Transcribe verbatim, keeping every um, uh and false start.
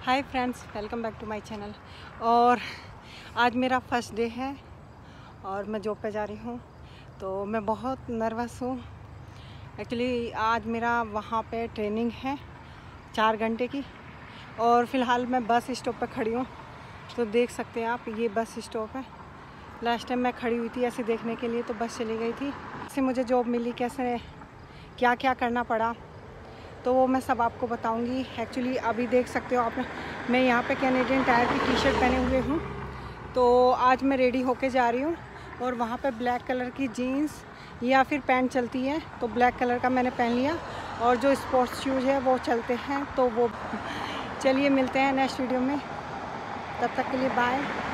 Hi friends, welcome back to my channel. और आज मेरा फर्स्ट डे है और मैं जॉब पे जा रही हूँ, तो मैं बहुत नर्वस हूँ। एक्चुअली आज मेरा वहाँ पे ट्रेनिंग है चार घंटे की और फ़िलहाल मैं बस स्टॉप पे खड़ी हूँ। तो देख सकते हैं आप, ये बस स्टॉप है। लास्ट टाइम मैं खड़ी हुई थी ऐसे देखने के लिए, तो बस चली गई थी। इससे मुझे जॉब मिली, कैसे क्या क्या करना पड़ा, तो वो मैं सब आपको बताऊंगी। एक्चुअली अभी देख सकते हो आप, मैं यहाँ पे कैनेडियन टायर की टी शर्ट पहने हुए हूँ। तो आज मैं रेडी होके जा रही हूँ और वहाँ पे ब्लैक कलर की जीन्स या फिर पैंट चलती है, तो ब्लैक कलर का मैंने पहन लिया। और जो स्पोर्ट्स शूज़ है वो चलते हैं, तो वो चलिए मिलते हैं नेक्स्ट वीडियो में। तब तक के लिए बाय।